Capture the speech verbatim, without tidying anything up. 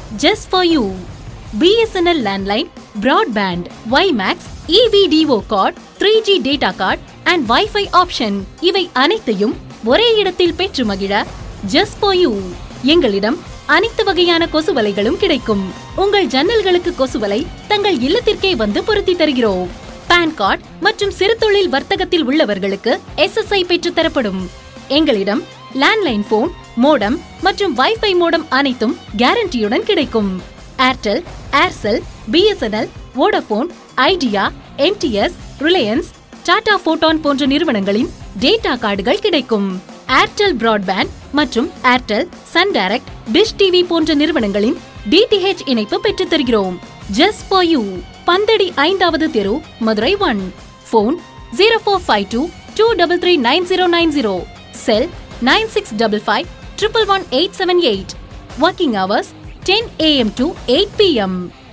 just for you. B S N L landline, broadband, Y MAX, E V D O card, three G data card and Wi-Fi option இவை அனைத்தையும் ஒரே இடத்தில் பெற்று மகிழ just for you. எங்களிடம் அனைத்து வகையான கொசுவலைகளும் கிடைக்கும். உங்கள் ஜன்னல்களுக்கு கொசுவலை தங்கள் இல்லத்திற்கே வந்து பொருத்தி தருகிறோம். பான் கார்டு மற்றும் சிறுதொழில் வர்த்தகத்தில் உள்ளவர்களுக்கு S S I பெற்று தரப்படும். எங்களிடம் லேண்ட்லைன் போன், மோடம் மற்றும் வைஃபை மோடம் அனைத்தும் கேரண்டியுடன் கிடைக்கும். Airtel, Aircel, B S N L, Vodafone, Idea, M T S, Reliance, Tata Photon போன்ற நிறுவனங்களின் டேட்டா கார்டுகள் கிடைக்கும். ஏர்டெல் பிராட்பேண்ட் மற்றும் Airtel, Sun Direct, Dish TV போன்ற நிறுவனங்களின் D T H இணைப்பு பெற்று தருகிறோம். Just for you. பந்தடி ஐந்தாவது தெரு, Madurai one. Phone zero four five two two three three nine zero nine zero. Cell nine six five five one one one eight seven eight. Working hours ten A M to eight P M